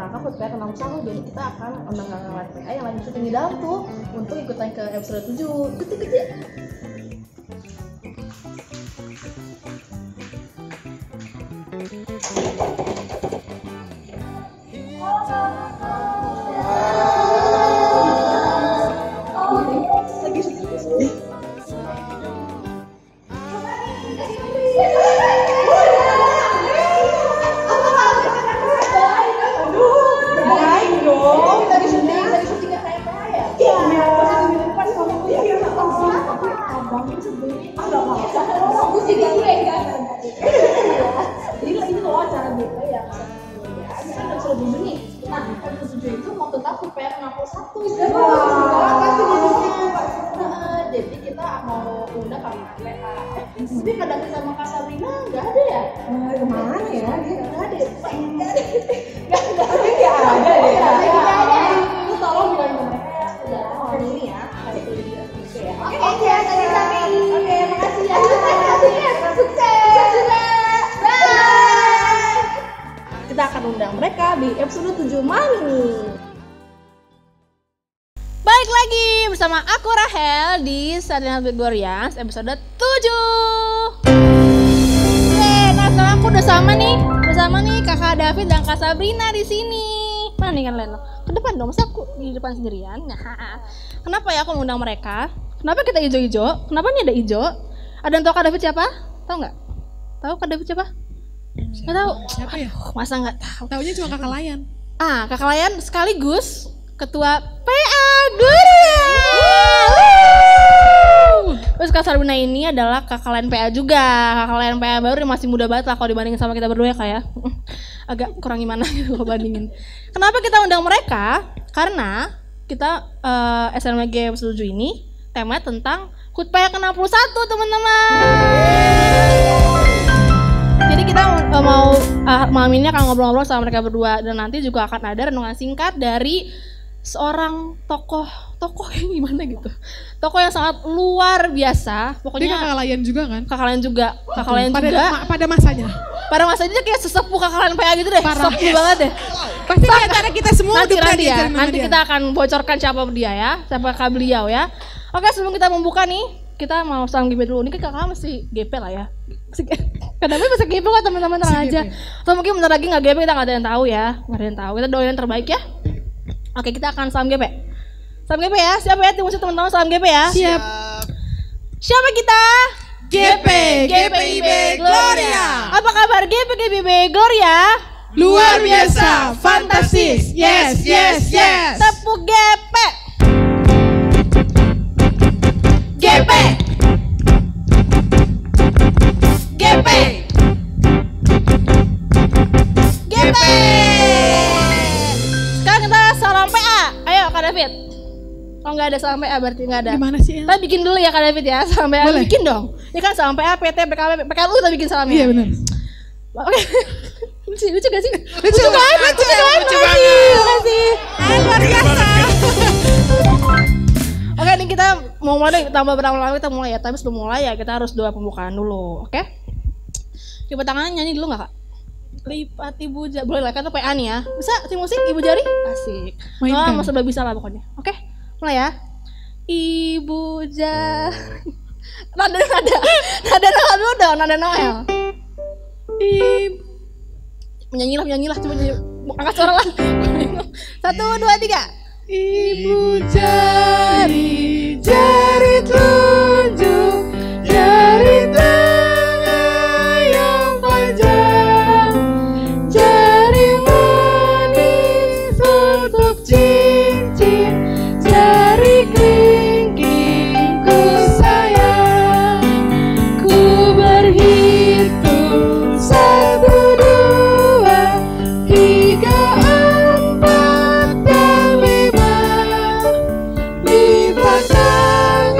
rangka HUT PA ke-61, jadi kita akan undang kakak PA yang lagi syuting di dalam tuh untuk ikutan ke episode 7. Ikut ya. Jadi kita mau undang kakak PA. Tapi kadang sama Kak Sabrina nggak ada ya? Kemana ya? Dia Nggak ada. Nggak ada deh. Itu tolong bilang ke mereka ya. Udah hari ini ya. Hari ini ya. Oke, makasih ya. Sukses juga. Bye. Kita akan undang mereka di episode 7 malam ini. Balik lagi bersama aku Rahel di Saturday Night with Glorians episode 7. Nah sekarang aku udah sama nih kakak David dan Kak Sabrina di sini. Mana nih kalian? Ke depan dong, masa aku di depan sendirian? Nah, kenapa ya aku mengundang mereka? Kenapa kita hijau-hijau? Kenapa nih ada hijau? Ada yang tahu Kak David siapa? Tahu nggak? Tahu Kak David siapa? Nggak tahu. Siapa ya? Masa nggak tahu? Taunya cuma kakak Layan. Kakak Layan sekaligus Ketua PA Glorians. Terus Kak Sabrina ini adalah kakak lain PA juga. Kakak lain PA baru masih muda banget lah kalau dibandingin sama kita berdua ya Kak ya. Agak kurang gimana gitu kalau bandingin. Kenapa kita undang mereka? Karena kita SNMG episode 7 ini temanya tentang HUT PA ke-61 teman-teman. Jadi kita mau malam ini akan ngobrol-ngobrol sama mereka berdua. Dan nanti juga akan ada renungan singkat dari seorang tokoh yang gimana gitu, tokoh yang sangat luar biasa. Pokoknya dia kakak Layan juga kan? Kakak Layan juga pada masanya dia kayak sesepuh kakak Layan PA gitu deh. Parah. Sesepuh banget deh. Pasti di antara kita semua nanti kita akan bocorkan siapa dia ya, siapa kakak beliau ya. Oke, sebelum kita membuka nih, kita mau salam GP dulu. Ini kan kakak masih GP lah ya. Kadang-kadang masih GP kok teman-teman, tenang aja. Atau mungkin bentar lagi nggak GP, kita nggak ada yang tahu ya, nggak ada yang tahu. Kita doain yang terbaik ya. Oke, kita akan salam GP. Salam GP ya, siapa ya? Tunggu teman-teman salam GP ya. Siap. Siapa kita? GPIB Gloria. Apa kabar GPIB Gloria? Luar biasa, fantastis. Yes. Tepuk GP. GP. Sekarang kita salam PA. Ayo Kak David. Oh nggak ada salam PA berarti nggak ada. Gimana sih? Kita bikin dulu ya Kak David ya, salam PA. Boleh. Bikin dong. Ini kan salam PA, PT, PKW, PKLU kita bikin salamnya. Iya benar. Oke. Lucu gak sih? Lucu banget. Makasih. Luar biasa. Oke, ini kita mau mulai tambah berapa lama kita mulai ya. Tapi sebelum mulai ya kita harus doa pembukaan dulu, oke? Coba tangannya nyanyi dulu nggak Kak? Lipat Ibu Jari, boleh lah, kata PA nih ya. Bisa tim musik Ibu Jari? Asik. Mainkan. Mas udah bisa lah pokoknya. Oke, mulai ya. Ibu Jari. Nada dulu dong, nada Noel. Menyanyilah, coba nyanyi. Angkat suara lah. 1, 2, 3. Ibu jari telunjuk, jari tengah yang panjang, jari manis untuk cincin, jari kelingkingku sayang. Ku berhitung 1, 2, 3, 4 dan 5. Lipat tangan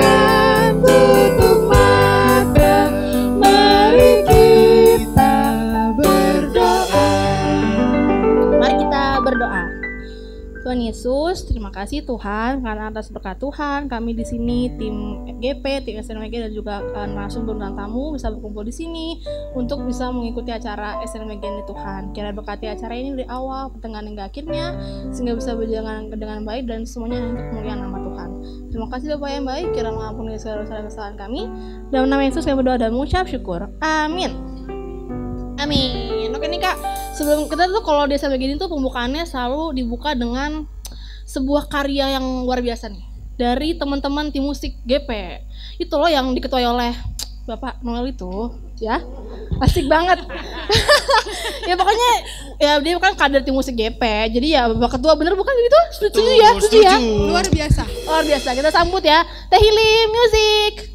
kasih Tuhan, karena atas berkat Tuhan kami di sini tim GP, tim SNMG dan juga narasumber dan tamu bisa berkumpul di sini untuk bisa mengikuti acara SNMG ini Tuhan. Kiranya berkati acara ini dari awal, pertengahan hingga akhirnya sehingga bisa berjalan dengan baik dan semuanya untuk kemuliaan nama Tuhan. Terima kasih Bapak yang baik, kiranya mengampuni segala kesalahan kami. Dalam nama Yesus kami berdoa dan mengucap syukur. Amin. Amin. Oke nih Kak, sebelum kita tuh kalau di SNMG ini tuh pembukaannya selalu dibuka dengan sebuah karya yang luar biasa nih dari teman-teman tim musik GP. Itu loh yang diketuai oleh Bapak Noel itu, ya. Asik banget. Ya pokoknya ya dia kan kader tim musik GP. Jadi ya Bapak Ketua bener bukan gitu? Setuju ya? Setuju ya? Luar biasa. Luar biasa. Kita sambut ya. Teh Hilim Music.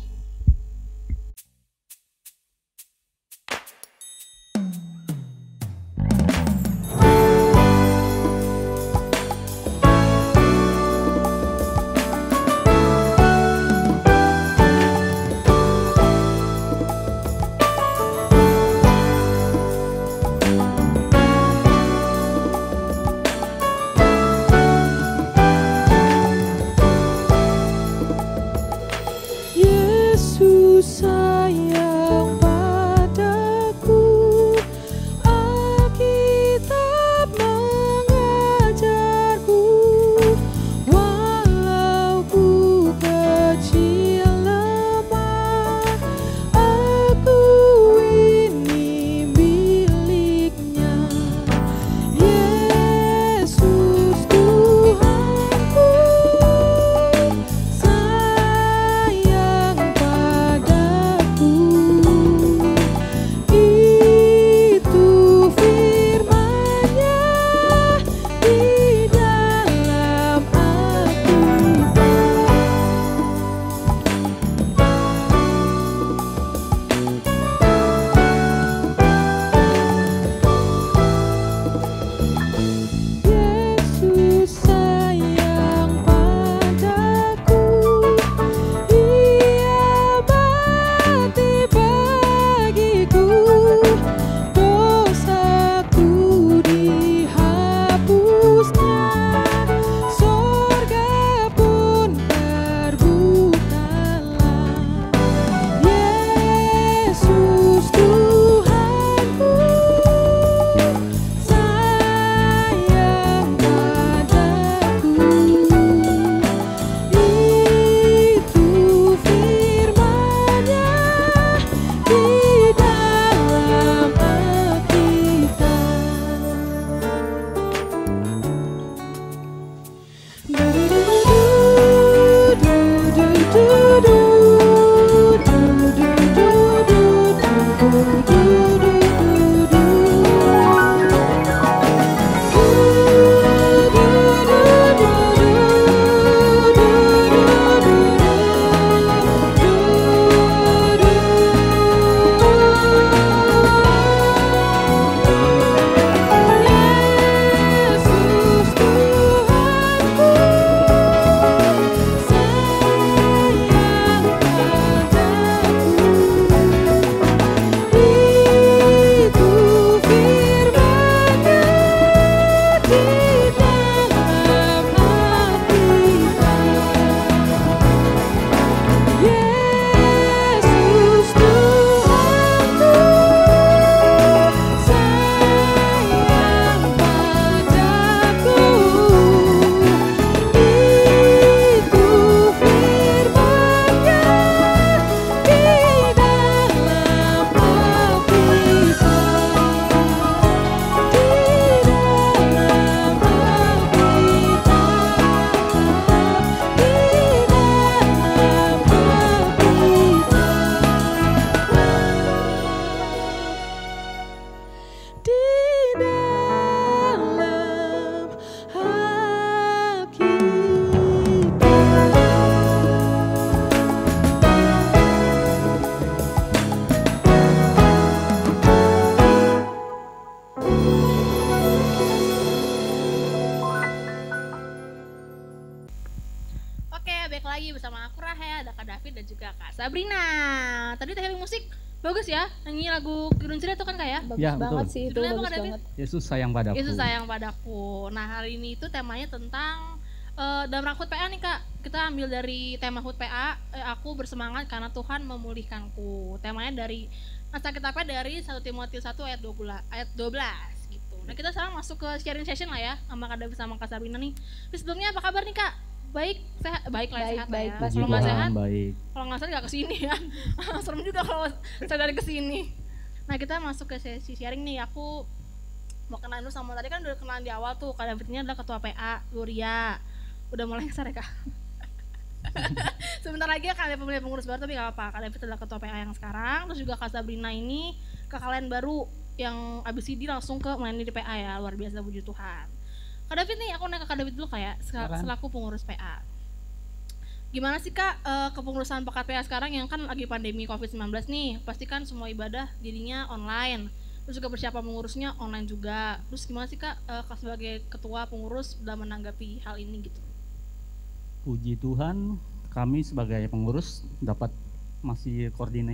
lagi bersama aku Rahel, ada Kak David dan juga Kak Sabrina. Tadi teknik musik bagus ya, nyanyi lagu Kirun Cerita itu kan Kak ya? Bagus Ya, banget betul. sih itu, Judulnya apa, bagus Kak David? banget. Yesus sayang padaku. Yesus sayang padaku. Nah hari ini itu temanya tentang Dalam rangka HUT PA nih Kak, kita ambil dari tema HUT PA, aku bersemangat karena Tuhan memulihkanku. Temanya dari naskah kitabnya dari 1 Timotius 1 ayat 12 gitu. Nah kita sekarang masuk ke sharing session lah ya sama Kak David sama Kak Sabrina nih. Tapi sebelumnya apa kabar nih Kak? Baik, sehat, baik lah sehat lah ya. Puji Kalau nggak Tuhan, sehat, baik. kalau nggak sehat nggak kesini ya. Serem juga kalau saya dari kesini. Nah kita masuk ke sesi sharing nih. Aku mau kenalin dulu sama tadi kan udah kenalan di awal tuh. Kak David ini adalah ketua PA Gloria. Udah mulai kesar ya Kak. Sebentar lagi akan ada pemilihan pengurus baru tapi gak apa-apa. Kak David adalah ketua PA yang sekarang. Terus juga Kak Sabrina ini kakak kalian baru yang abis ini langsung ke melayani di PA ya. Luar biasa, puji Tuhan. Kak David nih, aku nanya ke Kak David dulu kayak selaku pengurus PA. Gimana sih Kak kepengurusan pekat PA sekarang yang kan lagi pandemi COVID-19 nih? Pasti kan semua ibadah jadinya online. Terus juga persiapan pengurusnya online juga. Terus gimana sih Kak sebagai ketua pengurus udah menanggapi hal ini gitu? Puji Tuhan, kami sebagai pengurus dapat masih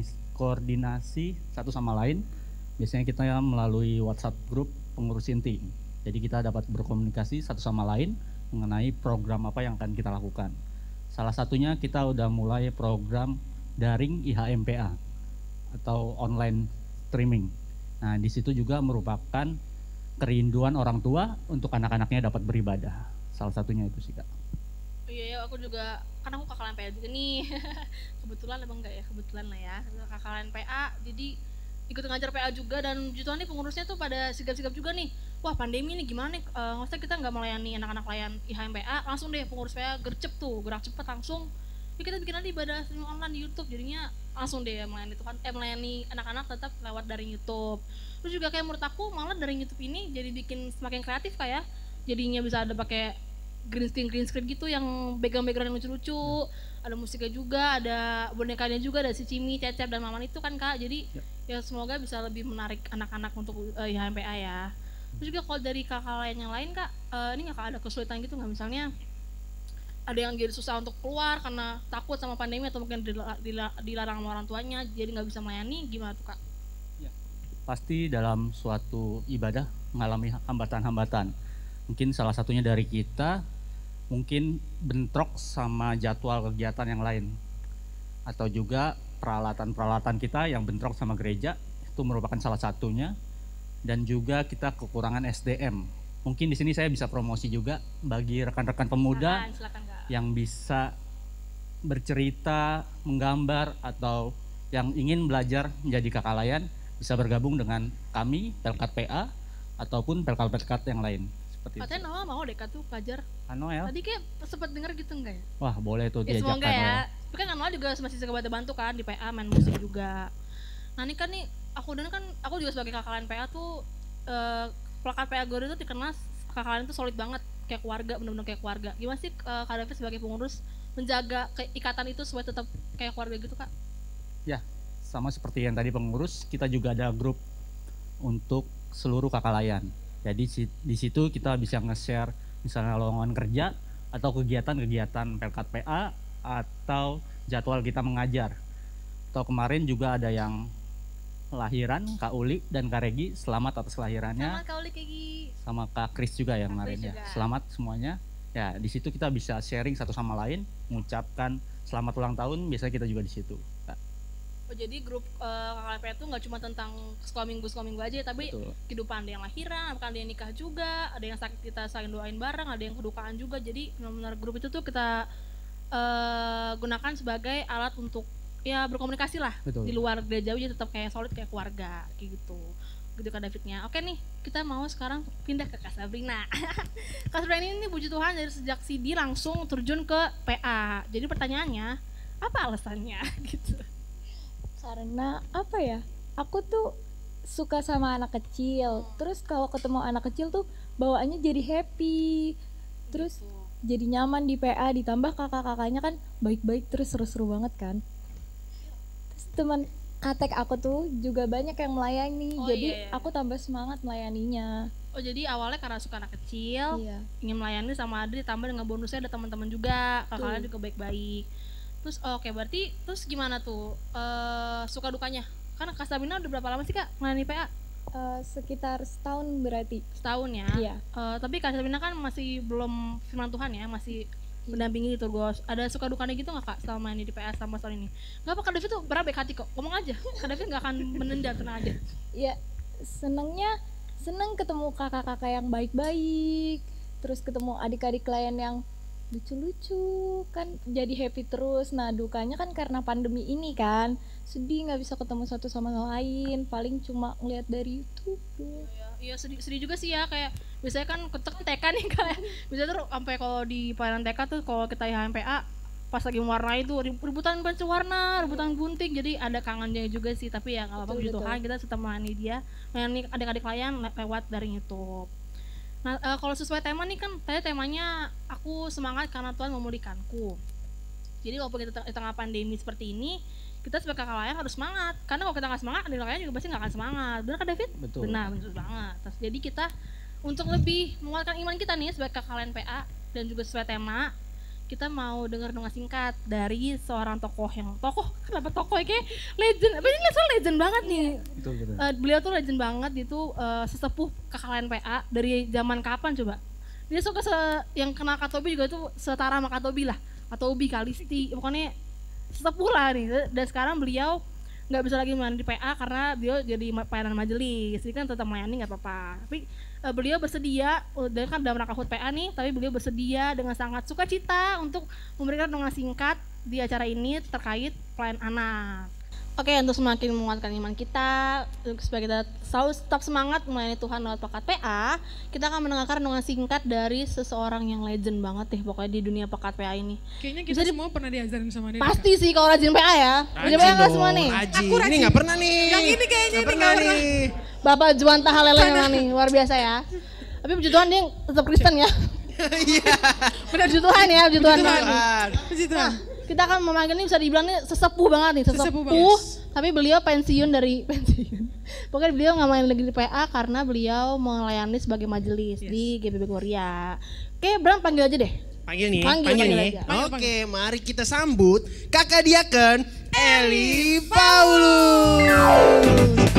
koordinasi satu sama lain. Biasanya kita melalui WhatsApp grup pengurus inti. Jadi kita dapat berkomunikasi satu sama lain mengenai program apa yang akan kita lakukan. Salah satunya kita udah mulai program daring IHMPA atau online streaming. Nah, di situ juga merupakan kerinduan orang tua untuk anak-anaknya dapat beribadah. Salah satunya itu sih Kak. Iya, aku juga, kan aku kakak PA juga nih. Kebetulan emang enggak ya, kebetulan lah ya. Kakak PA, jadi ikut ngajar PA juga dan puji Tuhan nih pengurusnya tuh pada sigap-sigap juga nih. Wah pandemi nih gimana nih, maksudnya kita nggak melayani anak-anak layan IHMPA, langsung deh pengurus PA gercep tuh, gerak cepet langsung. Ya kita bikin nanti ibadah streaming online di YouTube, jadinya langsung deh melayani Tuhan, melayani anak-anak tetap lewat dari YouTube. Terus juga kayak menurut aku malah dari YouTube ini jadi bikin semakin kreatif kayak, jadinya bisa ada pakai green screen gitu yang background yang lucu-lucu, ada musiknya juga, ada bonekanya juga, ada si Cimi, Cecep dan Maman itu kan Kak. Jadi ya semoga bisa lebih menarik anak-anak untuk IHMPA ya. Terus juga kalau dari kakak lain yang lain Kak, ini nggak ada kesulitan gitu nggak, misalnya ada yang jadi susah untuk keluar karena takut sama pandemi atau mungkin dilarang sama orang tuanya jadi nggak bisa melayani, gimana tuh Kak? Ya, pasti dalam suatu ibadah mengalami hambatan-hambatan. Mungkin salah satunya dari kita mungkin bentrok sama jadwal kegiatan yang lain, atau juga peralatan-peralatan kita yang bentrok sama gereja, itu merupakan salah satunya. Dan juga kita kekurangan SDM. Mungkin di sini saya bisa promosi juga bagi rekan-rekan pemuda silakan, yang bisa bercerita, menggambar, atau yang ingin belajar menjadi kakak layan, bisa bergabung dengan kami Pelkat PA ataupun pelkat-pelkat yang lain. Seperti katanya Noel mau deh Kak tuh pelajar. Noel? Tadi kayak sempat denger gitu enggak ya? Wah boleh tuh Ya, diajak semoga Noel. ya. Tapi kan Noel juga masih bisa bantu kan di PA, main musik juga. Nah ini kan nih aku juga sebagai kakak lain PA tuh Pelkat PA Gloria itu dikenal kakak lain tuh solid banget, kayak keluarga, benar-benar kayak keluarga. Gimana sih Kak David sebagai pengurus menjaga keikatan itu supaya tetap kayak keluarga gitu Kak? Ya, sama seperti yang tadi pengurus, kita juga ada grup untuk seluruh kakak layan. Jadi di situ kita bisa nge-share misalnya lowongan kerja atau kegiatan-kegiatan Pelkat PA atau jadwal kita mengajar. Atau kemarin juga ada yang lahiran, Kak Uli dan Kak Regi, selamat atas kelahirannya. Selamat Kak Uli Kegi. Sama Kak Kris juga yang Kak kemarin Kris ya. juga. Selamat semuanya. Ya, di situ kita bisa sharing satu sama lain, mengucapkan selamat ulang tahun, biasanya kita juga di situ. Kak. Oh jadi grup kakak PA itu nggak cuma tentang sekolah minggu aja, tapi Betul. kehidupan ada yang lahiran, ada yang nikah juga, ada yang sakit kita saling doain bareng, ada yang kedukaan juga. Jadi benar-benar grup itu tuh kita gunakan sebagai alat untuk ya berkomunikasi lah. Betul. Di luar gereja aja tetap kayak solid kayak keluarga kayak gitu. Gitu Kak Davidnya. Oke nih, kita mau sekarang pindah ke Kak Sabrina. Kak Sabrina ini puji Tuhan dari sejak CD langsung terjun ke PA. Jadi pertanyaannya, apa alasannya gitu? Karena apa ya, aku tuh suka sama anak kecil. Terus kalau ketemu anak kecil tuh bawaannya jadi happy. Terus jadi nyaman di PA, ditambah kakak-kakaknya kan baik-baik, terus seru-seru banget kan. Terus teman katek aku tuh juga banyak yang melayani, Oh, jadi iya. aku tambah semangat melayaninya. Oh jadi awalnya karena suka anak kecil, Iya. ingin melayani sama Adri, ditambah dengan bonusnya ada teman-teman juga, kakaknya Tuh. juga baik-baik. Terus oke, berarti terus gimana tuh suka dukanya? Kan Kak Sabrina udah berapa lama sih Kak melayani PA? Sekitar setahun berarti. Setahun ya. Iya. Tapi Kak Sabrina kan masih belum firman Tuhan ya, masih mendampingi di Turgos. Ada suka dukanya gitu nggak Kak selama ini di PA selama tahun ini? Nggak apa, Kak David tuh berapa baik hati kok. Ngomong aja, Kak David nggak akan menendam, tenang aja. Ya, seneng ketemu kakak-kakak yang baik-baik, terus ketemu adik-adik klien yang lucu-lucu, kan jadi happy terus. Nah dukanya kan karena pandemi ini kan, sedih nggak bisa ketemu satu sama lain, paling cuma ngeliat dari YouTube tuh. Iya sedih juga sih ya, kayak biasanya kan kita kan TK nih kayak biasanya tuh sampai kalau di pelayanan TK tuh kalau kita HMPA pas lagi mewarnai tuh rebutan kunci warna, rebutan gunting, jadi ada kangennya juga sih. Tapi ya nggak apa-apa, puji Tuhan kita tetap melayani dia, melayani adik-adik klien lewat dari YouTube. Nah kalau sesuai tema nih kan tadi temanya aku semangat karena Tuhan memulihkanku. Jadi walaupun kita di tengah pandemi seperti ini, kita sebagai kakak layan harus semangat, karena kalau kita nggak semangat, adik layan juga pasti nggak akan semangat. Benar kan David? Betul. Benar banget. Terus jadi kita untuk lebih menguatkan iman kita nih sebagai kakak layan PA dan juga sesuai tema, kita mau dengar dongeng singkat dari seorang tokoh kenapa tokoh kayak legend, apa ini legend banget nih. Betul. Beliau tuh legend banget, itu sesepuh kakak layan PA dari zaman kapan coba? Dia suka yang kenal Katobi juga tuh setara sama Katobi lah, Katobi, Kalisti, pokoknya sesepuh lah nih. Dan sekarang beliau nggak bisa lagi melayani di PA karena beliau jadi pelayanan majelis, jadi kan tetap melayani nggak apa-apa. Tapi beliau bersedia, dan kan dalam rangka HUT PA nih, tapi beliau bersedia dengan sangat sukacita untuk memberikan dongeng singkat di acara ini terkait pelayan anak. Oke, untuk semakin menguatkan iman kita, supaya kita selalu tetap semangat melayani Tuhan lewat Pekat PA, kita akan mendengarkan dongeng singkat dari seseorang yang legend banget deh pokoknya di dunia Pekat PA ini. Kayaknya kita semua pernah diajarin sama dia. Pasti sih kalau rajin PA ya. Rajin PA nggak semua nih? Aku Ini nggak pernah nih. Yang ini kayaknya Nggak ini pernah nggak pernah. nih. Bapak Juwanta Halele memang nih, luar biasa ya. Tapi puji Tuhan dia tetap Kristen ya. Iya. Puji Tuhan ya, puji Tuhan. Puji Tuhan. Kita akan memanggil ini bisa dibilang nih sesepuh banget nih, Sesepuh sesepuh. banget. Tapi beliau pensiun. Pokoknya beliau nggak main lagi di PA karena beliau melayani sebagai majelis di GBB Gloria. Oke, Bram panggil aja deh. Panggil nih, Panggil nih. aja. Oke, mari kita sambut Kakak Diaken Eli Paulus.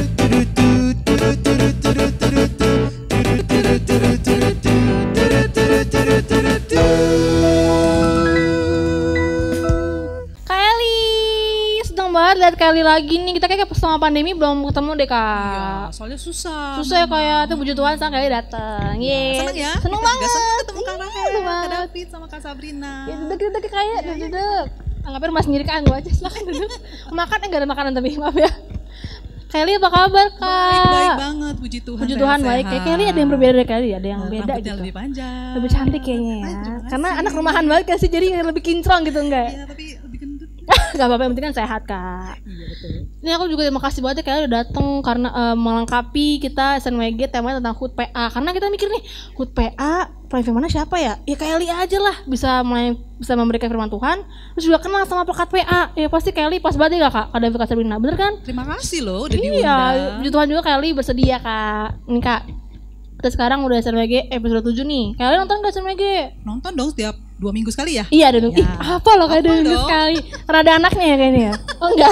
Kak Eli, seneng banget lihat Kak Eli lagi nih. Kita kayak selama pandemi belum ketemu deh Kak. Iya, soalnya susah. Susah ya kayak tuh puji Tuhan sekarang Kak Eli dateng. Yeay. Seneng ya? Seneng Kita juga banget. seneng ketemu Kak Rahel, Seneng Kak banget. David sama Kak Sabrina. Ya duduk kayak duduk. Anggapnya rumah sendiri kan, gue aja silakan duduk. Makan enggak ada makanan tapi maaf ya. Kelly apa kabar Kak? Baik banget, puji Tuhan. Puji Tuhan baik ya. Kelly ada yang berbeda dari Kelly, ada yang beda Rambutnya gitu. lebih panjang. Lebih cantik kayaknya ya. Karena anak rumahan banget kan sih, jadi lebih kinclong gitu enggak? Iya, tapi lebih gendut. Gak apa-apa, yang penting kan sehat Kak. Iya, betul. Ini aku juga terima kasih banget ya Kelly udah dateng karena melengkapi kita SNWG temanya tentang HUT PA. Karena kita mikir nih, HUT PA pelayan firman siapa ya? Ya Kelly aja lah bisa memberikan firman Tuhan, terus juga kenal sama Pekat PA. Ya pasti Kelly pas banget ya Kak, David Kak Sabrina, bener kan? Terima kasih loh udah Iya, diundang. puji Tuhan juga Kelly bersedia Kak. Nih Kak, kita sekarang udah SNWG episode 7 nih. Kelly nonton gak SNWG? Nonton dong setiap 2 minggu sekali ya? Iya dong. Ya. Ih, apa loh kayak 2 minggu dong. sekali. Rada anaknya ya kayaknya ya. Oh enggak.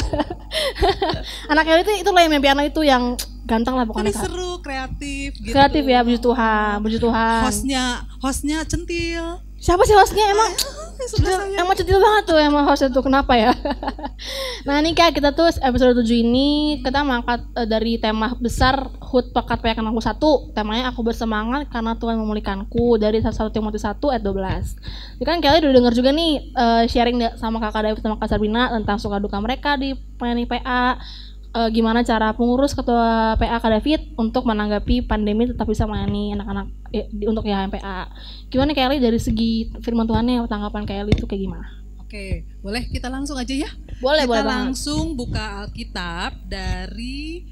Anak Kelly itu loh yang main piano itu yang ganteng lah pokoknya. Tapi Kak. seru, kreatif gitu. Kreatif ya, puji Tuhan, puji Tuhan. Hostnya centil. Siapa sih hostnya emang? Sebelah saya. Emang centil banget tuh emang hostnya tuh, kenapa ya? Nah ini Kak, kita tuh episode 7 ini kita mengangkat dari tema besar HUT Pekat PA Kenalku 1. Temanya aku bersemangat karena Tuhan memulihkanku, dari 1 Timotius 1 ayat 12. Jadi kan Kelly udah denger juga nih sharing sama Kakak David sama Kak Sabrina tentang suka duka mereka di melayani PA. Gimana cara pengurus ketua PA Kak David untuk menanggapi pandemi tetap bisa melayani anak-anak untuk YHMPA. Gimana Kelly dari segi firman Tuhannya, tanggapan Kelly itu kayak gimana? Oke, boleh kita langsung aja ya? Boleh Kita banget. langsung buka Alkitab dari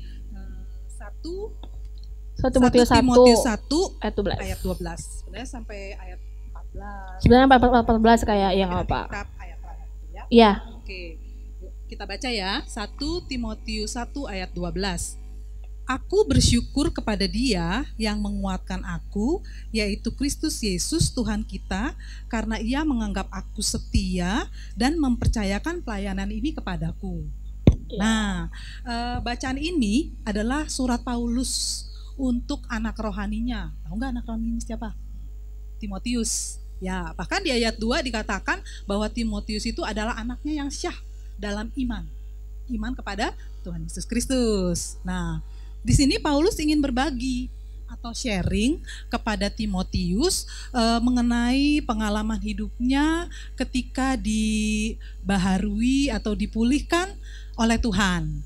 1 Timotius 1 1 ayat 12. ayat 12. Sebenarnya sampai ayat 14. Sebenarnya 14 kayak ya nggak apa. Kitab ayat gitu ya. Iya. Oke, kita baca ya. 1 Timotius 1 ayat 12. Aku bersyukur kepada Dia yang menguatkan aku, yaitu Kristus Yesus Tuhan kita, karena Ia menganggap aku setia dan mempercayakan pelayanan ini kepadaku. Nah, bacaan ini adalah surat Paulus untuk anak rohaninya. Tahu nggak anak rohaninya siapa? Timotius. Ya, bahkan di ayat 2 dikatakan bahwa Timotius itu adalah anaknya yang syah dalam iman. Iman kepada Tuhan Yesus Kristus. Nah, di sini Paulus ingin berbagi atau sharing kepada Timotius mengenai pengalaman hidupnya ketika dibaharui atau dipulihkan oleh Tuhan.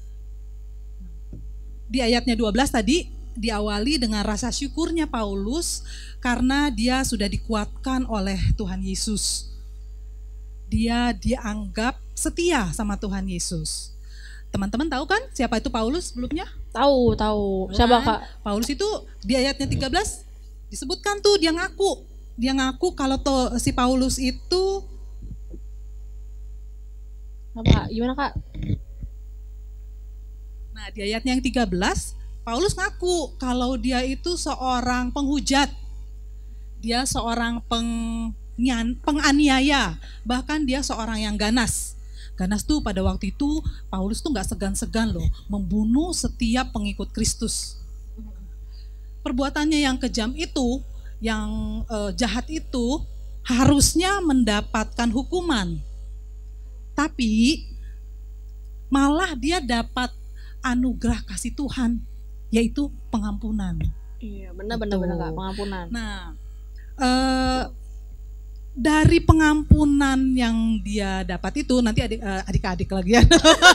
Di ayatnya 12 tadi diawali dengan rasa syukurnya Paulus karena dia sudah dikuatkan oleh Tuhan Yesus. Dia dianggap setia sama Tuhan Yesus. Teman-teman tahu kan siapa itu Paulus sebelumnya? Tahu. Siapa Kak? Paulus itu di ayatnya 13 disebutkan tuh dia ngaku kalau si Paulus itu Apa Kak? Gimana Kak? Nah, di ayatnya yang 13, Paulus ngaku kalau dia itu seorang penghujat. Dia seorang penganiaya, bahkan dia seorang yang ganas. Ganas tuh pada waktu itu Paulus tuh nggak segan-segan loh membunuh setiap pengikut Kristus. Perbuatannya yang kejam itu, yang jahat itu harusnya mendapatkan hukuman. Tapi malah dia dapat anugerah kasih Tuhan, yaitu pengampunan. Iya, benar Kak, pengampunan. Nah, dari pengampunan yang dia dapat itu, nanti adik-adik lagi ya.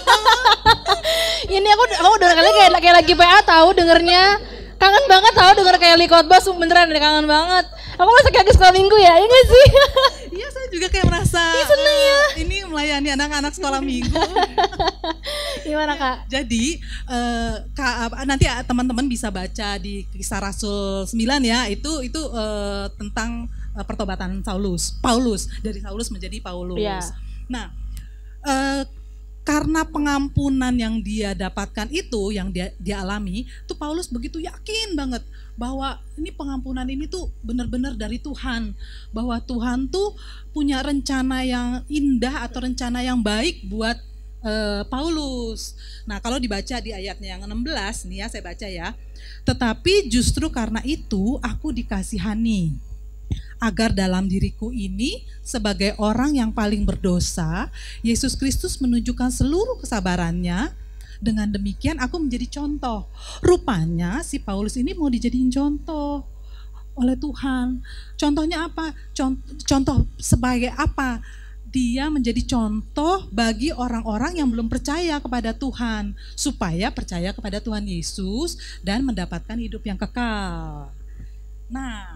Ini aku udah kali kayak lagi PA tahu dengernya. Kangen banget tahu denger kayak Li khotbah, beneran kangen banget. Aku masih kayak sekolah minggu ya, ini sih. Iya, saya juga kayak merasa seneng ya. Ini melayani anak-anak sekolah minggu. Gimana Kak? Jadi nanti teman-teman bisa baca di Kisah Rasul 9 ya, itu tentang pertobatan Paulus dari Saulus menjadi Paulus. Ya. Nah, karena pengampunan yang dia dapatkan itu, yang dia alami, tuh Paulus begitu yakin banget bahwa ini pengampunan ini tuh benar-benar dari Tuhan, bahwa Tuhan tuh punya rencana yang indah atau rencana yang baik buat Paulus. Nah, kalau dibaca di ayatnya yang 16 nih ya, saya baca ya. Tetapi justru karena itu aku dikasihani, agar dalam diriku ini sebagai orang yang paling berdosa, Yesus Kristus menunjukkan seluruh kesabarannya. Dengan demikian aku menjadi contoh. Rupanya si Paulus ini mau dijadiin contoh oleh Tuhan. Contohnya apa? Contoh sebagai apa? Dia menjadi contoh bagi orang-orang yang belum percaya kepada Tuhan, supaya percaya kepada Tuhan Yesus dan mendapatkan hidup yang kekal. Nah,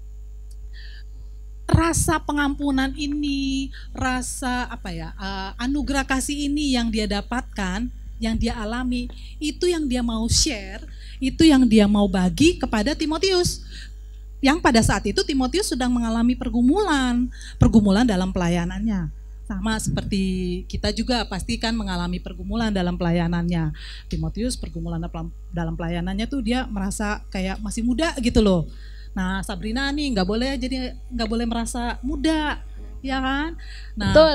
rasa pengampunan ini, rasa anugerah kasih ini yang dia dapatkan, yang dia alami, itu yang dia mau share, itu yang dia mau bagi kepada Timotius. Yang pada saat itu Timotius sedang mengalami pergumulan dalam pelayanannya. Sama seperti kita juga pasti kan mengalami pergumulan dalam pelayanannya. Timotius pergumulan dalam pelayanannya tuh dia merasa kayak masih muda gitu loh. Nah, Sabrina nih nggak boleh merasa muda, ya kan? Nah, betul.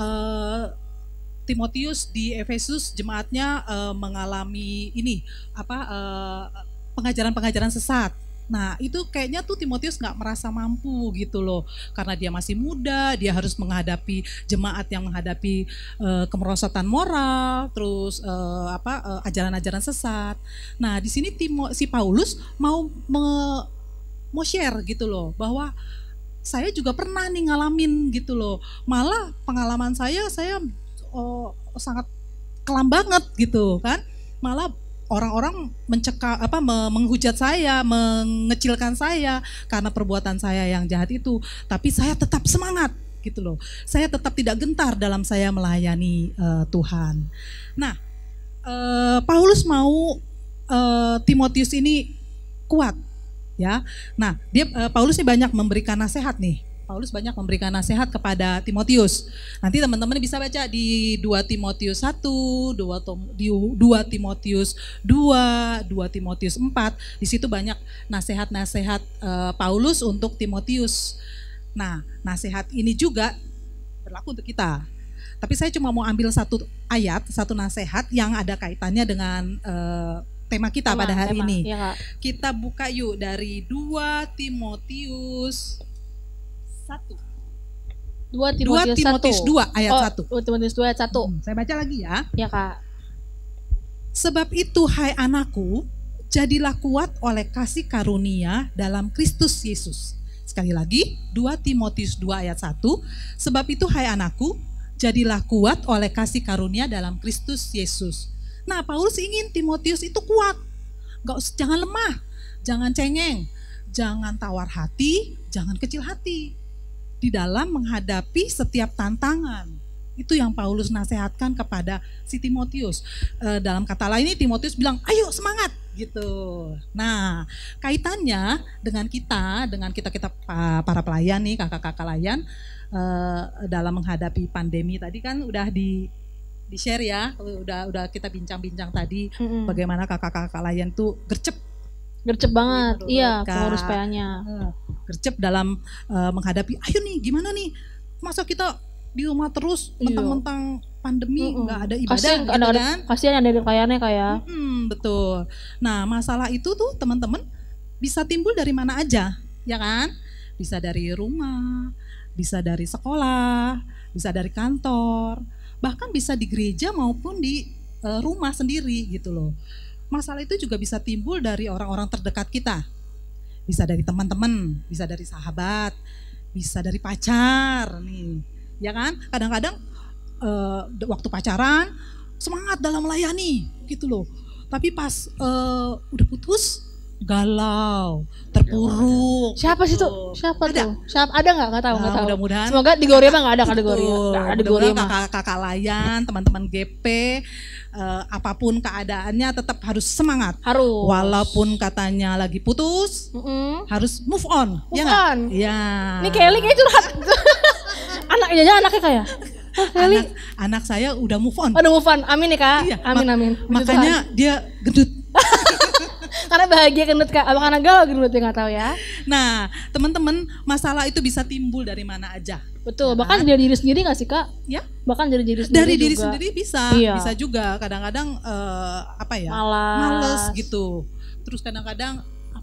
Timotius di Efesus jemaatnya mengalami pengajaran-pengajaran sesat. Nah, itu kayaknya tuh Timotius nggak merasa mampu gitu loh, karena dia masih muda, dia harus menghadapi jemaat yang menghadapi kemerosotan moral, terus ajaran-ajaran sesat. Nah, di sini si Paulus mau share gitu loh, bahwa saya juga pernah nih ngalamin gitu loh. Malah pengalaman saya sangat kelam banget gitu kan. Malah orang-orang menghujat saya, mengecilkan saya karena perbuatan saya yang jahat itu. Tapi saya tetap semangat gitu loh. Saya tetap tidak gentar dalam saya melayani Tuhan. Nah, Paulus mau Timotius ini kuat. Ya, nah Paulus ini banyak memberikan nasihat nih. Paulus banyak memberikan nasihat kepada Timotius. Nanti teman-teman bisa baca di 2 Timotius 1, 2 Timotius 2, 2 Timotius 4. Di situ banyak nasihat-nasihat Paulus untuk Timotius. Nah, nasihat ini juga berlaku untuk kita. Tapi saya cuma mau ambil satu ayat, satu nasihat yang ada kaitannya dengan tema kita pada hari ini. Iya, Kak. Kita buka yuk dari 2 Timotius 1. 2 2 Timotius 2 ayat 1. 2 Timotius 2 ayat 1. Saya baca lagi ya. Ya, Kak. Sebab itu hai anakku, jadilah kuat oleh kasih karunia dalam Kristus Yesus. Sekali lagi, 2 Timotius 2 ayat 1. Sebab itu hai anakku, jadilah kuat oleh kasih karunia dalam Kristus Yesus. Nah, Paulus ingin Timotius itu kuat. Jangan lemah, jangan cengeng, jangan tawar hati, jangan kecil hati. Di dalam menghadapi setiap tantangan. Itu yang Paulus nasihatkan kepada si Timotius. Dalam kata lain ini Timotius bilang, ayo semangat gitu. Nah, kaitannya dengan kita para pelayan nih, kakak-kakak layan, dalam menghadapi pandemi tadi kan udah di share ya, udah kita bincang-bincang tadi bagaimana kakak-kakak layan tuh gercep banget. Iya, Kak. pengurus PA-nya. Gercep dalam menghadapi, ayo nih gimana nih, masa kita di rumah terus mentang-mentang pandemi nggak ada ibadah Kasian, gitu kan. Kasian ada kliennya kayak. Betul. Nah, masalah itu tuh teman-teman bisa timbul dari mana aja, ya kan? Bisa dari rumah, bisa dari sekolah, bisa dari kantor, bahkan bisa di gereja maupun di rumah sendiri gitu loh. Masalah itu juga bisa timbul dari orang-orang terdekat kita. Bisa dari teman-teman, bisa dari sahabat, bisa dari pacar nih. Ya kan? Kadang-kadang waktu pacaran semangat dalam melayani gitu loh. Tapi pas udah putus galau, terpuruk. Siapa sih gitu. tuh? Siapa Ada? tuh? Siapa? Ada nggak tahu, Nah, nggak tahu. mudah-mudahan Semoga di Gloria mah nggak ada kategori. Betul. Nggak ada di Mudah-mudahan Gloria mah. kakak-kakak layan, teman-teman GP, apapun keadaannya tetap harus semangat. Harus. Walaupun katanya lagi putus, harus move on. Move Ya nggak? on. Iya. Ini Kelly kayak curhat. Anaknya kayak. Kelly. Anak saya udah move on. Udah move on. Amin ya, Kak. Iya, Amin. Puji Makanya Tuhan. dia gendut. Karena bahagia gendut, Kak. Abang anak galau gendut ya, nggak tahu ya. Nah, teman-teman, masalah itu bisa timbul dari mana aja. Betul. Ya Bahkan kan? dari diri sendiri nggak sih, Kak? Ya. Bahkan dari diri sendiri Dari diri juga. sendiri bisa, Iya. bisa juga. Kadang-kadang Malas. males gitu. Terus kadang-kadang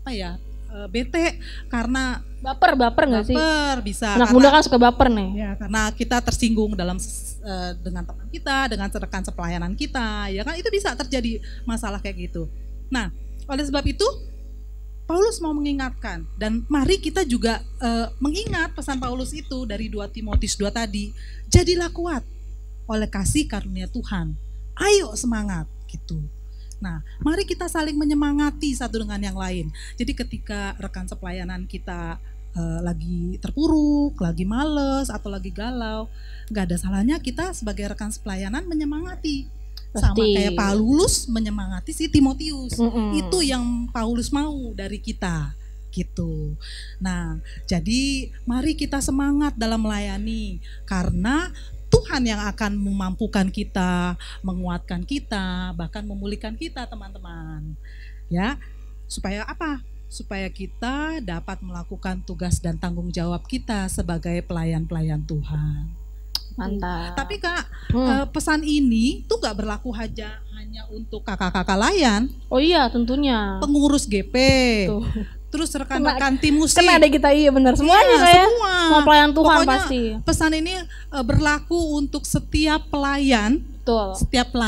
bete karena Baper nggak sih? baper bisa. Anak karena, muda kan suka baper nih. ya, karena kita tersinggung dengan teman kita, dengan rekan sepelayanan kita, ya kan itu bisa terjadi masalah kayak gitu. Nah, oleh sebab itu Paulus mau mengingatkan, dan mari kita juga mengingat pesan Paulus itu dari 2 Timotius 2 tadi. Jadilah kuat oleh kasih karunia Tuhan. Ayo semangat gitu. Nah, mari kita saling menyemangati satu dengan yang lain. Jadi ketika rekan sepelayanan kita lagi terpuruk, lagi males, atau lagi galau, nggak ada salahnya kita sebagai rekan sepelayanan menyemangati. Sama Pasti. kayak Paulus menyemangati si Timotius. Itu yang Paulus mau dari kita gitu. Nah, jadi mari kita semangat dalam melayani, karena Tuhan yang akan memampukan kita, menguatkan kita, bahkan memulihkan kita, teman-teman. Ya, supaya apa? Supaya kita dapat melakukan tugas dan tanggung jawab kita sebagai pelayan-pelayan Tuhan. Mantap. Tapi Kak, pesan ini tuh gak berlaku hanya untuk kakak-kakak layan, Oh iya, tentunya. pengurus GP, Tuh. terus rekan-rekan tim musik. Kena ada kita, iya benar. Semuanya Iya, kayak. semua. Semua pelayan Tuhan Pokoknya pasti. pesan ini berlaku untuk setiap pelayan, Betul.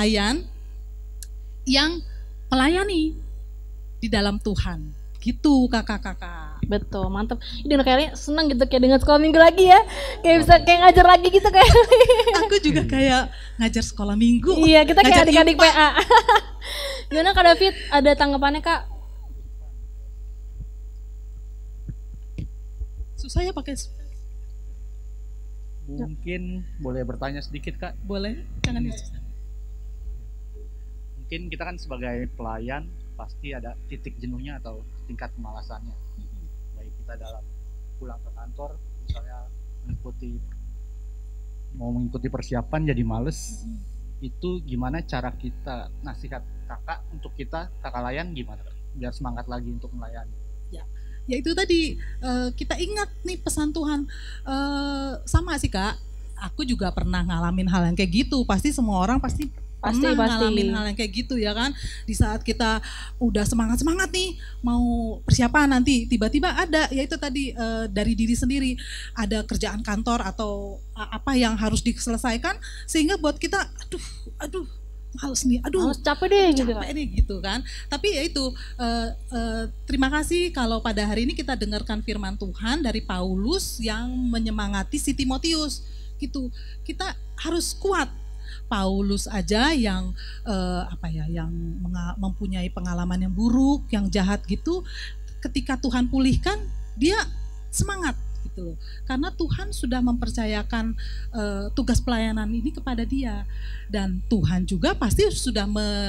yang melayani di dalam Tuhan. Gitu kakak-kakak. Betul, mantap. Ini kayaknya senang gitu kayak dengan sekolah minggu lagi ya. Kayak bisa kayak ngajar lagi gitu kayak. Aku juga kayak ngajar sekolah minggu. Iya, kita kayak ngajar adik-adik IPA. PA. Gimana Kak David? Ada tanggapannya, Kak? Susah ya pakai Mungkin boleh bertanya sedikit, Kak. boleh? Jangan disusah. Mungkin kita kan sebagai pelayan pasti ada titik jenuhnya atau tingkat kemalasannya. Baik kita dalam pulang ke kantor, misalnya mau mengikuti persiapan jadi males. Itu gimana cara kita nasihat kakak untuk kakak layan gimana, Kak? Biar semangat lagi untuk melayani. Ya itu tadi kita ingat nih pesan Tuhan, sama sih Kak, aku juga pernah ngalamin hal yang kayak gitu. Pasti semua orang pasti pernah ngalamin hal yang kayak gitu ya kan. Di saat kita udah semangat nih mau persiapan nanti, tiba-tiba ada ya itu tadi dari diri sendiri ada kerjaan kantor atau apa yang harus diselesaikan, sehingga buat kita aduh males nih, males, capek deh gitu kan. Tapi ya itu terima kasih kalau pada hari ini kita dengarkan firman Tuhan dari Paulus yang menyemangati si Timotius gitu. Kita harus kuat. Paulus aja yang yang mempunyai pengalaman yang buruk, yang jahat gitu, ketika Tuhan pulihkan dia semangat gitu loh. Karena Tuhan sudah mempercayakan tugas pelayanan ini kepada dia, dan Tuhan juga pasti sudah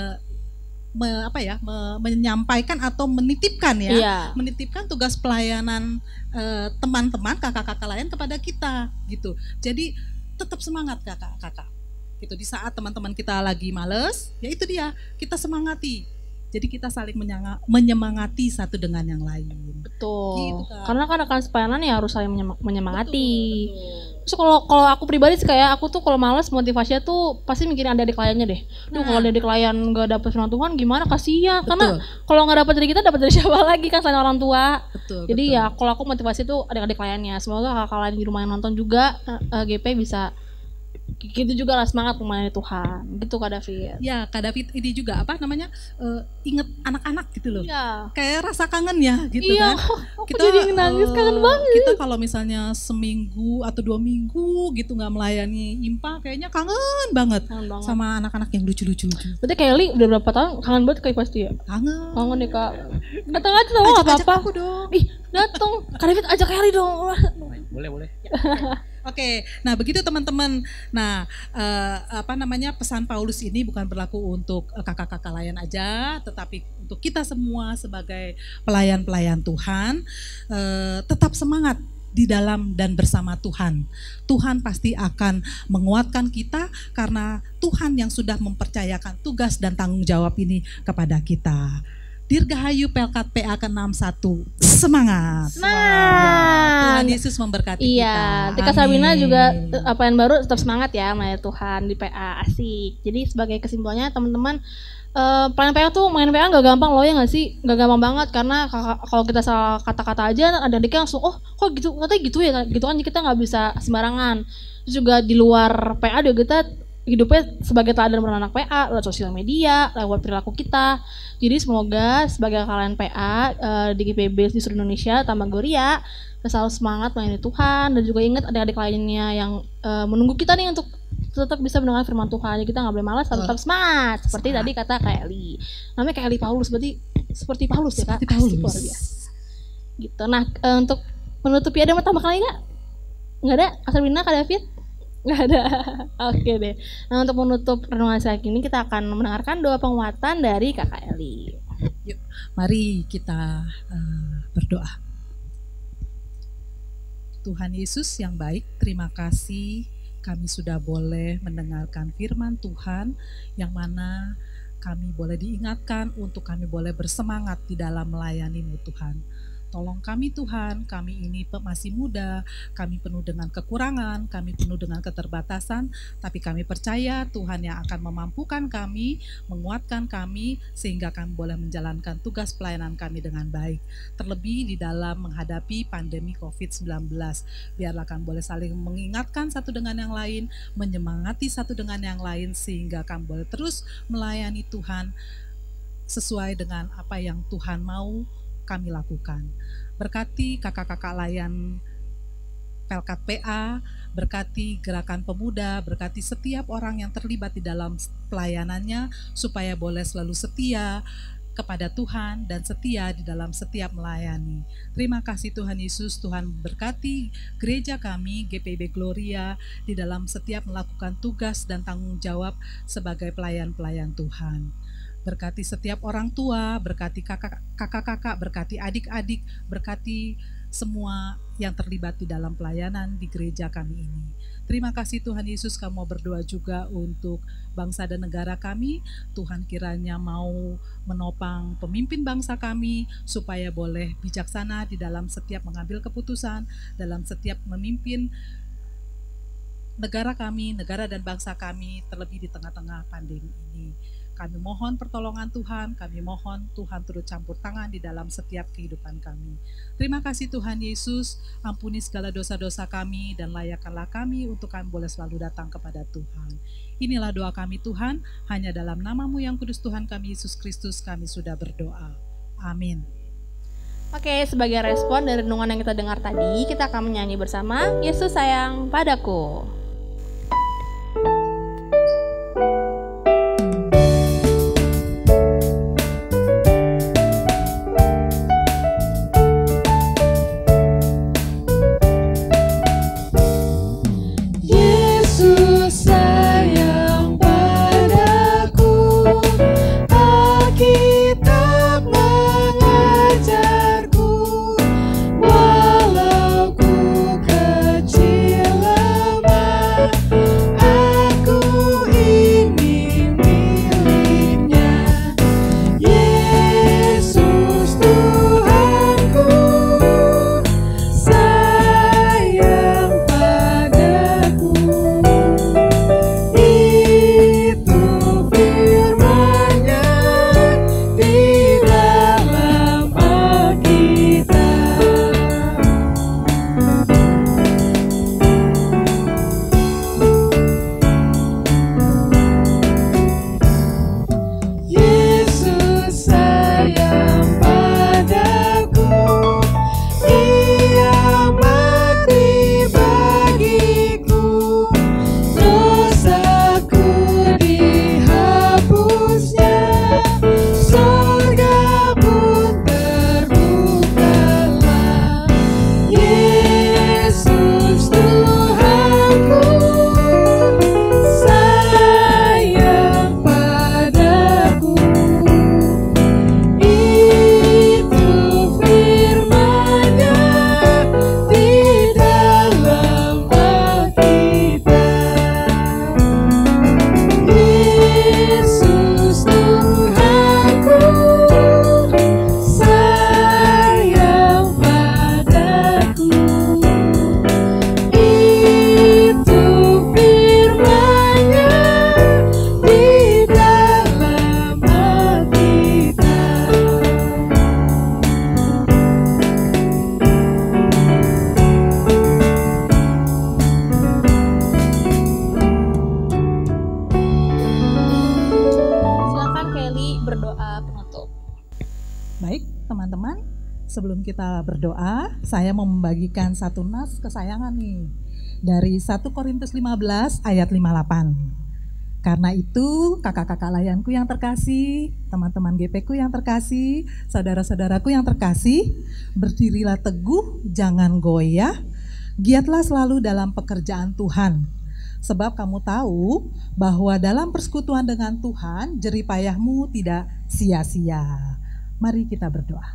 menyampaikan atau menitipkan menitipkan tugas pelayanan teman-teman kakak-kakak lain kepada kita gitu. Jadi tetap semangat kakak-kakak gitu. Di saat teman-teman kita lagi males, ya itu dia, kita semangati. Jadi kita saling menyemangati satu dengan yang lain. Betul. Gitu, Kak. Karena kan rekan sepelayanan ya harus saling menyemangati. Betul. Terus kalau aku pribadi sih, kayak aku tuh kalau males, motivasinya tuh pasti mikirin adik-adik kliennya deh. Kalau adik klien nggak dapet firman Tuhan gimana, kasihan. Karena kalau nggak dapet dari kita, dapet dari siapa lagi kan, selain orang tua. Jadi ya kalau aku motivasi tuh adik-adik kliennya. Semoga kakak lain di rumah yang nonton juga GP bisa gitu juga lah, semangat melayani Tuhan gitu Kak David. Ya Kak David ini juga inget anak-anak gitu loh. Iya. Kayak rasa kangen ya gitu kan. Aku jadi nangis, kangen banget. Kita kalau misalnya seminggu atau 2 minggu gitu nggak melayani IMPA, kayaknya kangen banget sama anak-anak yang lucu-lucu. Berarti Kelly udah berapa tahun kangen banget kayak pasti ya? Kangen deh Kak. Datang aja dong, nggak apa-apa. Aku dong. Ih datang, Kak David ajak Kelly dong. Boleh. Oke, nah begitu teman-teman. Nah, pesan Paulus ini bukan berlaku untuk kakak-kakak layan aja, tetapi untuk kita semua sebagai pelayan-pelayan Tuhan, tetap semangat di dalam dan bersama Tuhan. Tuhan pasti akan menguatkan kita karena Tuhan yang sudah mempercayakan tugas dan tanggung jawab ini kepada kita. Dirgahayu Pelkat PA ke-61. Semangat. Tuhan Yesus memberkati kita. Iya, Tika Sabina juga apa yang baru tetap semangat ya melayani Tuhan di PA, asik. Jadi sebagai kesimpulannya teman-teman, pelayan PA tuh main PA nggak gampang loh ya nggak sih? Nggak gampang banget karena kalau kita salah kata-kata aja ada adiknya langsung kok gitu, katanya gitu ya, gitu kan kita nggak bisa sembarangan. Terus juga di luar PA juga kita hidupnya sebagai teladan beranak PA, lewat sosial media, lewat perilaku kita. Jadi semoga sebagai kalian PA di GPB di seluruh Indonesia, tambah Gloria, selalu semangat melayani Tuhan, dan juga ingat adik-adik lainnya yang menunggu kita nih untuk tetap bisa mendengar firman Tuhan. Jadi kita nggak boleh malas, harus tetap semangat. Seperti tadi kata Kak Eli, namanya Kak Eli Paulus, berarti seperti Paulus ya Kak. Paulus. Luar biasa. Gitu. Nah untuk menutupi, ada mau tambah kali nggak ada? Asabina, Kak David? Nggak ada. Oke deh. Nah untuk menutup renungan saat ini kita akan mendengarkan doa penguatan dari Kakak Eli. Yuk, mari kita berdoa. Tuhan Yesus yang baik, terima kasih kami sudah boleh mendengarkan firman Tuhan, yang mana kami boleh diingatkan untuk kami boleh bersemangat di dalam melayani-Mu Tuhan. Tolong kami Tuhan, kami ini masih muda, kami penuh dengan kekurangan, kami penuh dengan keterbatasan, tapi kami percaya Tuhan yang akan memampukan kami, menguatkan kami, sehingga kami boleh menjalankan tugas pelayanan kami dengan baik. Terlebih di dalam menghadapi pandemi COVID-19, biarlah kami boleh saling mengingatkan satu dengan yang lain, menyemangati satu dengan yang lain, sehingga kami boleh terus melayani Tuhan sesuai dengan apa yang Tuhan mau kami lakukan. Berkati kakak-kakak layan Pelkat PA, berkati gerakan pemuda, berkati setiap orang yang terlibat di dalam pelayanannya, supaya boleh selalu setia kepada Tuhan dan setia di dalam setiap melayani. Terima kasih Tuhan Yesus. Tuhan berkati gereja kami GPB Gloria di dalam setiap melakukan tugas dan tanggung jawab sebagai pelayan-pelayan Tuhan. Berkati setiap orang tua, berkati kakak-kakak, berkati adik-adik, berkati semua yang terlibat di dalam pelayanan di gereja kami ini. Terima kasih Tuhan Yesus. Kami mau berdoa juga untuk bangsa dan negara kami. Tuhan kiranya mau menopang pemimpin bangsa kami, supaya boleh bijaksana di dalam setiap mengambil keputusan, dalam setiap memimpin negara kami, negara dan bangsa kami, terlebih di tengah-tengah pandemi ini. Kami mohon pertolongan Tuhan, kami mohon Tuhan turut campur tangan di dalam setiap kehidupan kami. Terima kasih Tuhan Yesus, ampuni segala dosa-dosa kami dan layakkanlah kami untuk kami boleh selalu datang kepada Tuhan. Inilah doa kami Tuhan, hanya dalam nama-Mu yang kudus Tuhan kami Yesus Kristus kami sudah berdoa. Amin. Oke, sebagai respon dari renungan yang kita dengar tadi, kita akan menyanyi bersama Yesus Sayang Padaku. Baik, teman-teman, sebelum kita berdoa, saya mau membagikan satu nas kesayangan nih dari 1 Korintus 15 ayat 58. Karena itu, kakak-kakak layanku yang terkasih, teman-teman GP ku yang terkasih, saudara-saudaraku yang terkasih, berdirilah teguh, jangan goyah, giatlah selalu dalam pekerjaan Tuhan. Sebab kamu tahu bahwa dalam persekutuan dengan Tuhan, jerih payahmu tidak sia-sia. Mari kita berdoa.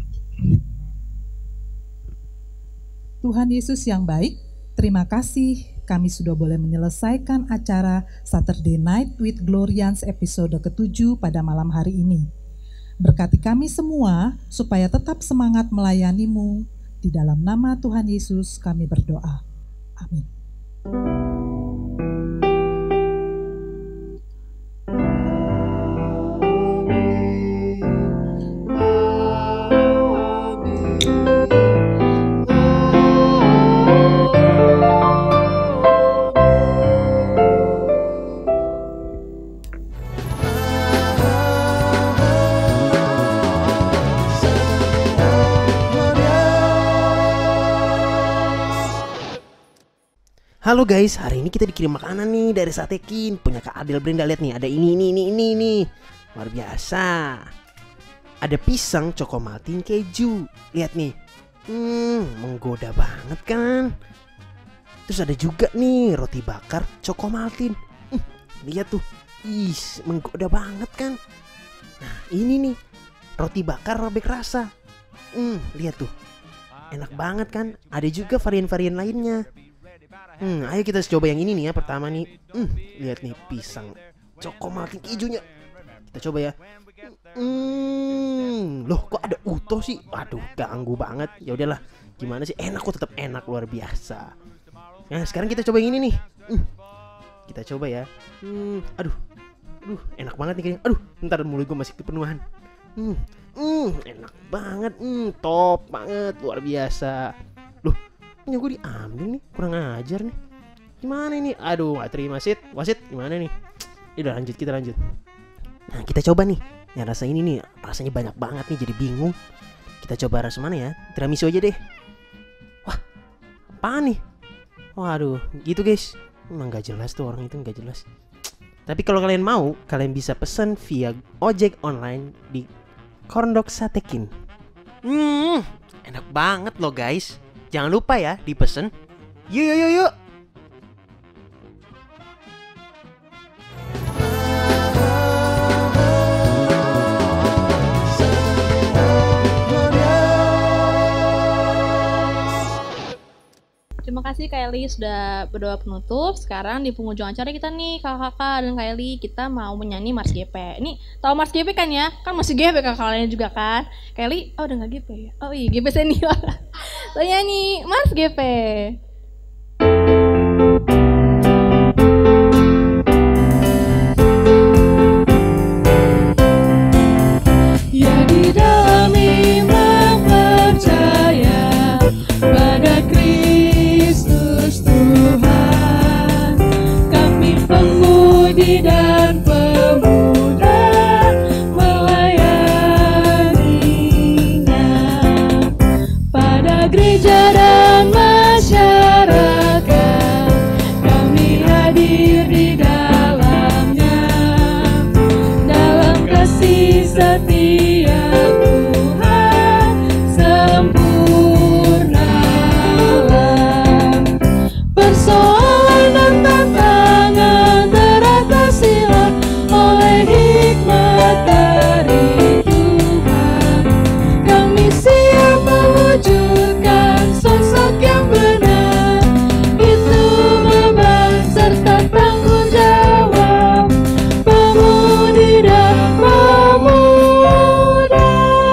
Tuhan Yesus yang baik, terima kasih kami sudah boleh menyelesaikan acara Saturday Night with Glorians episode ke-7 pada malam hari ini. Berkati kami semua supaya tetap semangat melayani-Mu. Di dalam nama Tuhan Yesus kami berdoa. Amin. Halo guys, hari ini kita dikirim makanan nih dari Satekin. Punya Kak Adel Brenda, lihat nih, ada ini. Luar biasa. Ada pisang Choco Maltin keju. Lihat nih. Menggoda banget kan. Terus ada juga nih roti bakar Choco Maltin. Lihat tuh. Menggoda banget kan. Nah, ini nih roti bakar robek rasa. Lihat tuh. Enak banget kan. Ada juga varian-varian lainnya. Ayo kita coba yang ini nih ya. Pertama nih, lihat nih pisang Choco Maltin kejunya. Kita coba ya. Loh kok ada utuh sih? Aduh, ganggu banget. Ya udahlah, gimana sih? Enak kok, tetap enak, luar biasa. Nah sekarang kita coba yang ini nih. Kita coba ya. Aduh, enak banget nih kayaknya. Aduh, ntar mulut gue masih kepenuhan. Enak banget, top banget, luar biasa. Loh, punya gue diambil nih, kurang ajar nih. Gimana ini? Aduh, gak terima wasit gimana nih? Udah lanjut, kita lanjut. Nah, kita coba nih. Yang rasa ini nih, rasanya banyak banget nih, jadi bingung. Kita coba rasa mana ya? Tiramisu aja deh. Wah, apaan nih? Waduh, gitu guys. Emang gak jelas tuh orang itu, gak jelas. Tapi kalau kalian mau, kalian bisa pesan via ojek online di Corndog Satekin. Enak banget loh guys. Jangan lupa ya dipesen. Yuk. Terima kasih Kak Eli sudah berdoa penutup. Sekarang di penghujung acara kita nih, kakak-kakak dan Kak Eli, kita mau menyanyi Mars GP. Ini tahu Mars GP kan ya? Kan masih GP kakak kalian juga kan? Kak Eli, udah nggak GP ya? Oh iya, GP senior. Saya nyanyi Mars GP. Ya di dalam iman percaya pada Kristus Tuhan, kami pemudi dan pemuda melayaninya. Pada gereja dan masyarakat kami hadir di dalamnya, dalam kasih setia Tuhan sempurnalah. Persoalan dan tantangan teratasilah oleh hikmat dari Tuhan. Kami siap mewujudkan sosok yang benar, itu beban serta tanggung jawab pemudi dan pemuda.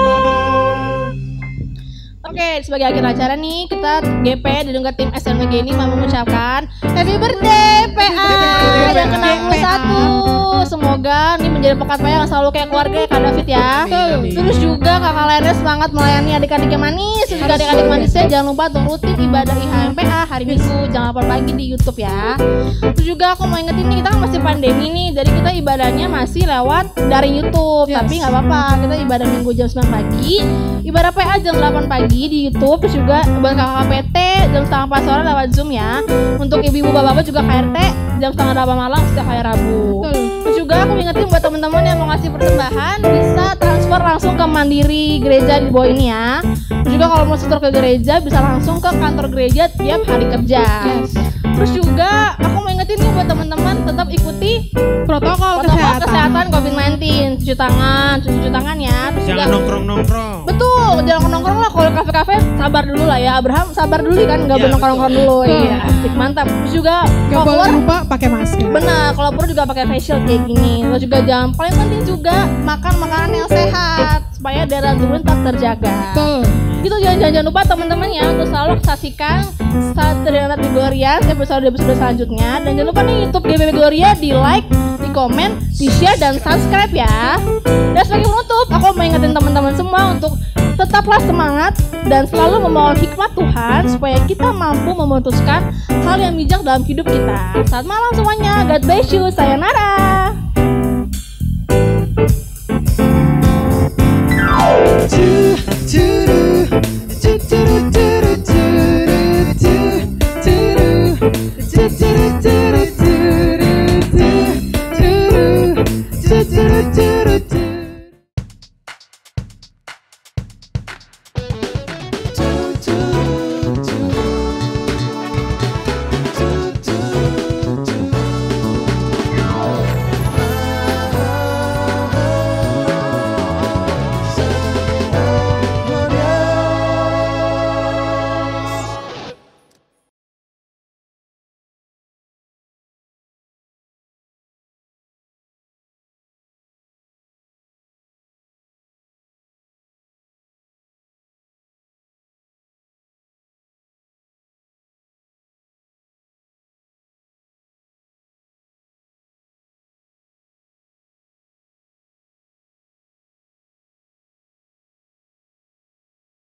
Oke, sebagai akhir acara nih, kita GP dan juga tim SNMG ini mau mengucapkan Happy birthday PA yang ke-61. Semoga ini menjadi pekan PA yang selalu kayak keluarga ya Kak David ya. Terus juga kakak lainnya semangat melayani adik-adik yang manis. Terus juga adik-adik manisnya jangan lupa untuk rutin ibadah IHMPA hari Minggu jam 8 pagi di YouTube ya. Terus juga aku mau ingetin nih, kita kan masih pandemi nih, jadi kita ibadahnya masih lewat dari YouTube. Tapi nggak apa-apa, kita ibadah Minggu jam 9 pagi, ibadah PA jam 8 pagi di YouTube. Terus juga buat kakak PT jam 7:30 sore lewat Zoom ya. Untuk ibu-ibu bapak-bapak juga KRT jam 7:30 malam setiap hari Rabu. Terus juga aku ingetin buat teman-teman yang mau ngasih persembahan bisa transfer langsung ke Mandiri Gereja di bawah ini ya. Terus juga kalau mau setor ke gereja bisa langsung ke kantor gereja tiap hari kerja. Terus juga aku mau ingetin nih buat teman-teman tetap ikuti protokol kesehatan COVID-19, cuci tangan ya. Terus Jangan juga nongkrong-nongkrong. betul, jangan nongkrong lah. Kalau kafe-kafe sabar dulu lah ya. Abraham sabar dulu kan, nggak boleh nongkrong dulu. Iya, asik mantap. Terus juga Gak boleh lupa pakai masker. benar, kalau perlu juga pakai facial kayak gini. Terus juga jangan, paling penting juga makan makanan yang sehat supaya darah turun tetap terjaga. Gitu, jangan lupa teman-teman ya untuk selalu saksikan Satriana di Gloria episode selanjutnya. Dan jangan lupa nih YouTube GBB Gloria di like, di komen, di share dan subscribe ya. Dan sebagai penutup, aku mau ingetin teman-teman semua untuk tetaplah semangat dan selalu memohon hikmat Tuhan supaya kita mampu memutuskan hal yang bijak dalam hidup kita. Selamat malam semuanya, God bless you, sayonara.